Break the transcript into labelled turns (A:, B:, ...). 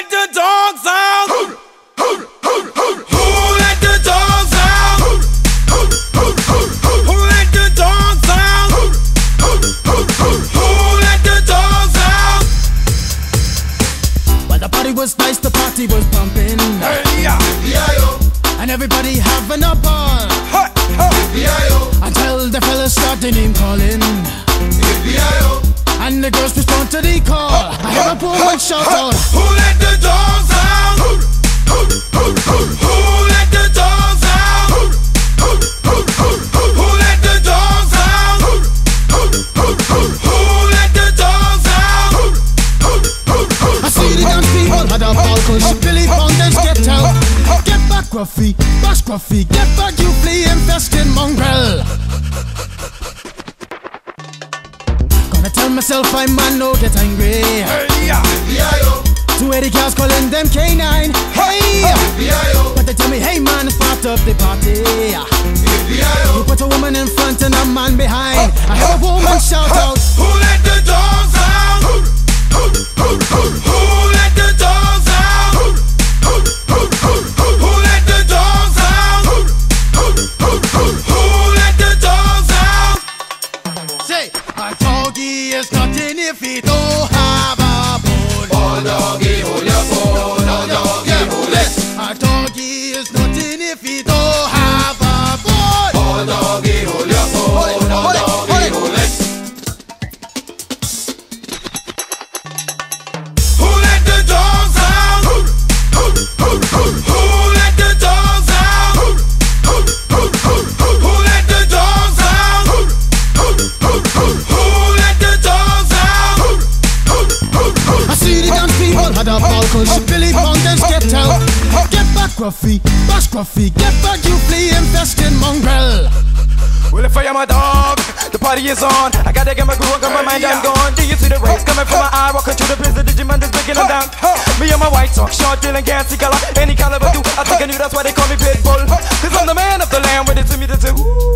A: let the dogs out? Who let the dogs out? Who let the dogs out? Who let the dogs out?
B: Well, the party was nice, the party was pumping, and everybody having a ball until the fellas started name calling, and the girls respond to the call. I hear a woman shout out,
A: who let the dogs out? Who let the dogs out? Who let the dogs out? Who let the dogs out?
B: I see the dance people had a ball, cause Billy Fountains get out. Get back, Gruffy, bash Gruffy, get back, you flea infested mongrel. Gonna tell myself I man no get angry. Two 80 cars calling them K9. Hey, but they tell me, hey man, it's part of the party. You put a woman in front and a man behind. I heard a woman shout out,
A: who let the dogs out? Who let the dogs out? Who let the dogs out? Who let the dogs out?
B: say, a doggy is nothing if he don't have a bone.
A: Oh doggy, hold your bone. Oh doggy, hold it.
B: A doggy is nothing if he don't have a bone.
A: Oh doggy, hold your bone. Oh doggy, hold it. Who let the dogs out? Who let the dogs out? Who let the dogs out? Who let the dogs out?
B: I see the dance people had a ball, cause Billy Fountains get out. Get back, Gruffy, bash Gruffy, get back, you flea infested mongrel.
C: Well, if I am a dog, the party is on. I gotta get my groove on, got my mind, I'm gone. Do you see the rays coming from my eye? Walking through the prison, Digimon is breaking them down. Me and my white talk, short, deal and gassy color. Any caliber do, I think I knew that's why they call me Pitbull. Cause I'm the man of the land, with it to me to say, ooh.